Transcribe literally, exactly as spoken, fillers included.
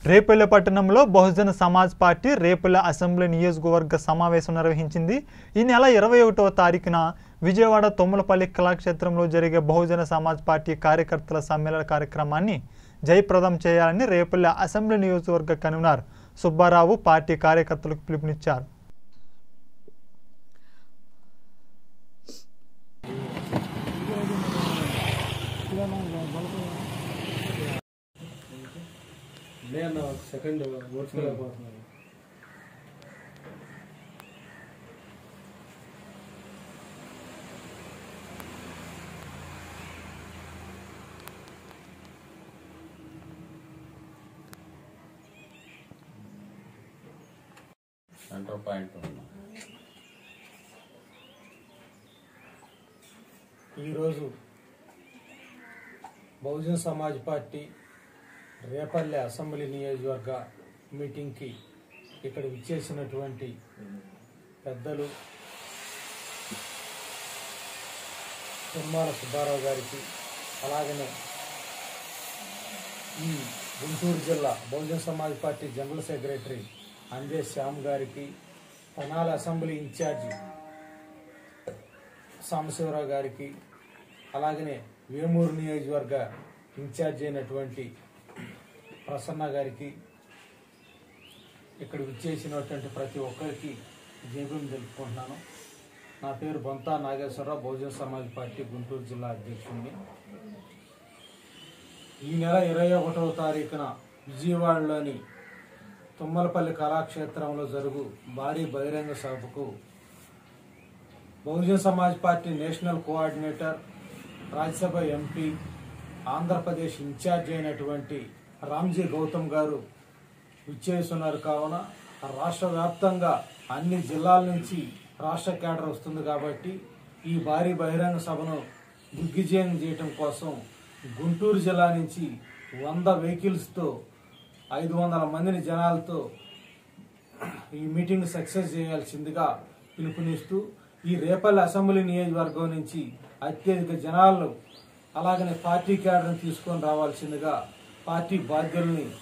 రేపల్లె పట్టణంలో Bahujan Samaj party Repalle assembly నియోజకవర్గ సమావేశం నిర్వహించింది। ఈ నెల ఇరవై ఒకటవ తారీఖున విజయవాడ తొమ్మలపల్లి కళాక్షేత్రంలో జరిగే బహుజన సమాజ్ పార్టీ కార్యకర్తల సమ్మేళన కార్యక్రమాన్ని జయప్రదం చేయాలని రేపల్లె అసెంబ్లీ నియోజకవర్గ కన్వీనర్ సుబ్బారావు పార్టీ కార్యకర్తలకు పిలుపునిచ్చారు। నేను సెకండ్ ఓర్చుకోలేకపోతున్నాను। సెంటర్ పాయింట్ ఈరోజు బహుజన సమాజ్ పార్టీ రేపల్లె అసెంబ్లీ నియోజకవర్గ మీటింగ్కి ఇక్కడ విచ్చేసినటువంటి పెద్దలు తుమ్మాల సుబ్బారావు గారికి, అలాగనే ఈ గుంటూరు జిల్లా Bahujan Samaj party general secretary Ande Shyam గారికి, తెనాలి అసెంబ్లీ ఇన్ఛార్జి సాంబశివరావు గారికి, అలాగనే వేమూరు నియోజకవర్గ ఇన్ఛార్జి అయినటువంటి ప్రసన్న గారికి, ఇక్కడ విచ్చేసినటువంటి ప్రతి ఒక్కరికి జేబులు తెలుపుకుంటున్నాను। నా పేరు బొంతా నాగేశ్వరరావు, బహుజన సమాజ్ పార్టీ గుంటూరు జిల్లా అధ్యక్షుడిని। ఈ నెల ఇరవై ఒకటవ తారీఖున విజయవాడలోని తుమ్మలపల్లి కళాక్షేత్రంలో జరుగు భారీ బహిరంగ సభకు Bahujan Samaj party national coordinator, Rajya Sabha MP, Andhra Pradesh in charge అయినటువంటి రామ్జీ గౌతమ్ గారు విచ్చేస్తున్నారు। కావున రాష్ట్ర వ్యాప్తంగా అన్ని జిల్లాల నుంచి రాష్ట్ర కేడర్ వస్తుంది కాబట్టి ఈ భారీ బహిరంగ సభను దిగ్విజయం చేయటం కోసం గుంటూరు జిల్లా నుంచి వంద వెహికల్స్తో ఐదు వందల మందిని జనాలతో ఈ మీటింగ్ సక్సెస్ చేయాల్సిందిగా పిలుపునిస్తూ, ఈ రేపల్లె అసెంబ్లీ నియోజకవర్గం నుంచి అత్యధిక జనాలు అలాగనే పార్టీ కేడర్ని తీసుకొని రావాల్సిందిగా పార్టీ బాధ్యుల్ని